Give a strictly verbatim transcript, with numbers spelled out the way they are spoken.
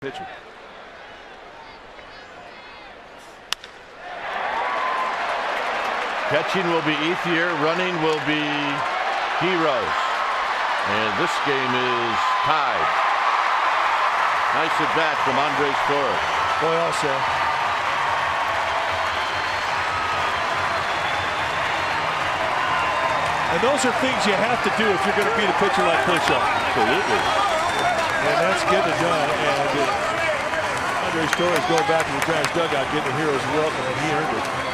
pitcher. Catching will be Ethier, running will be Heroes. And this game is tied. Nice at bat from Andres Torres. Boy, also. And those are things you have to do if you're going to beat a pitcher like Kershaw. Absolutely. And that's getting it done. And uh, Andres Torres going back to the Giants dugout, getting a hero's welcome, and he earned it.